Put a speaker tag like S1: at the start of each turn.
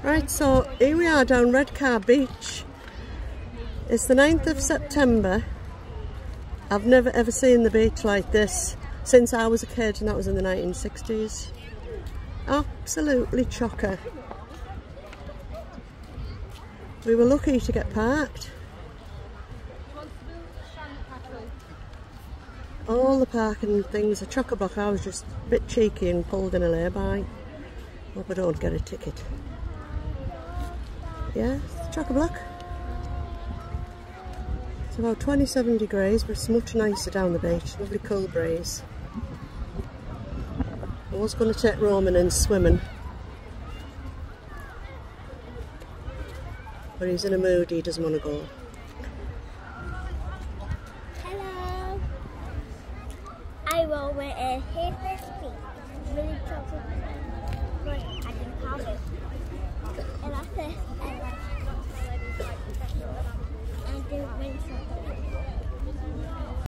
S1: Right, so here we are down Redcar Beach. It's the 9th of September. I've never ever seen the beach like this since I was a kid, and that was in the 1960s. Absolutely chocker. We were lucky to get parked. All the parking things are chock-a-block. I was just a bit cheeky and pulled in a lay-by. Hope I don't get a ticket. Yeah, it's chock-a-block. It's about 27 degrees, but it's much nicer down the beach. Lovely cool breeze. I was going to take Roman in swimming, but he's in a mood, he doesn't want to go.